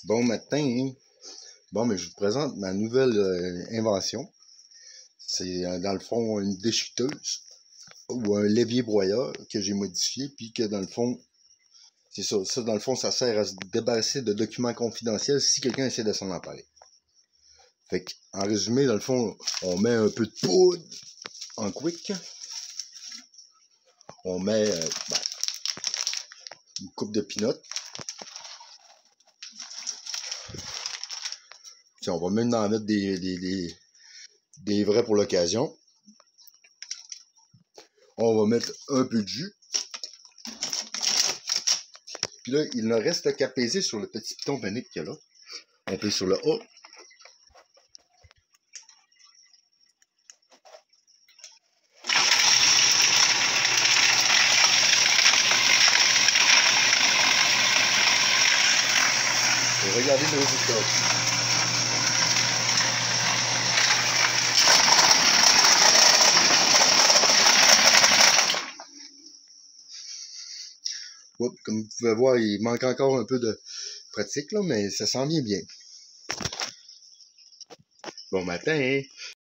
Bon matin, hein? Bon, mais je vous présente ma nouvelle invention. C'est dans le fond une déchiqueteuse ou un levier broyeur que j'ai modifié, puis que dans le fond, c'est ça. Ça, dans le fond, ça sert à se débarrasser de documents confidentiels si quelqu'un essaie de s'en emparer. Fait en résumé, dans le fond, on met un peu de poudre en quick. On met une coupe de peanuts. On va même en mettre des vrais pour l'occasion. On va mettre un peu de jus. Puis là, il ne reste qu'à peser sur le petit piton panique qu'il y a là. On pèse sur le A. Et regardez le résultat. Oups, comme vous pouvez voir, il manque encore un peu de pratique, là, mais ça sent bien. Bon matin!